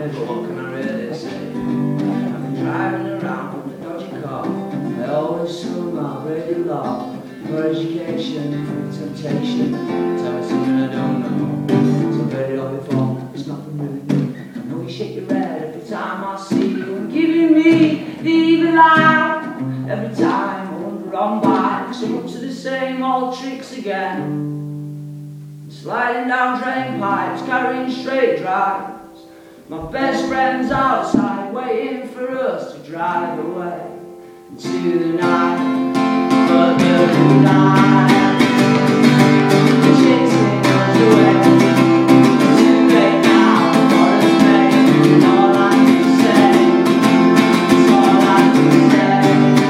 me, but what can I really say? I've been driving around with a dodgy car. I always somehow really love for education, for temptation. Tell me something I don't know. So I've heard it all before, it's nothing really new. I know you shake your head every time I see you, and giving me the evil eye. Every time I wander on by, 'cause I'm up to the same old tricks again. Sliding down drain pipes, carrying straight drives. My best friend's outside, waiting for us to drive away into the night. But the night is chasing us away. It's too late now for us, babe. And all I can say is all I can say.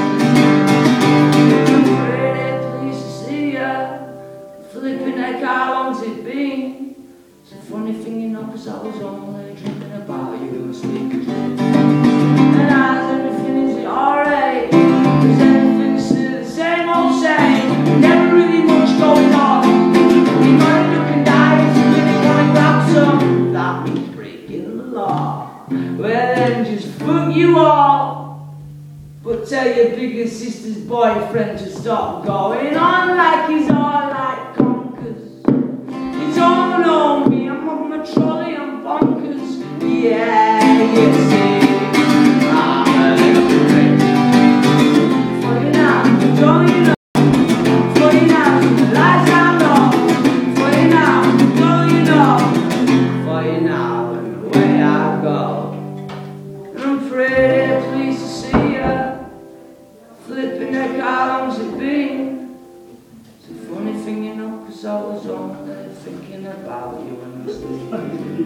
I'm pretty pleased to see ya. Flipping heck, how long's it been? It's a funny thing, you know, 'cause I was only dreaming about you asleep. And as everything is alright, 'cause everything's still the same old same. Never really much going on. We might look and die if you really wanna grab some. That means breaking the law. Well then just fuck you all. But tell your bigger sister's boyfriend to stop going on like he's all like conkers. You don't know me, I'm on my trolley, I'm bonkers. Yeah, you see, I'm a little crazy. For you now, don't you know? For you now, the lights are low. For you now, don't you know? For you now, and the way I go. And I'm pretty pleased to see ya. Flipping heck, how long's it been? It's a funny thing, you know, 'cause I was only thinking about you when I was sleeping.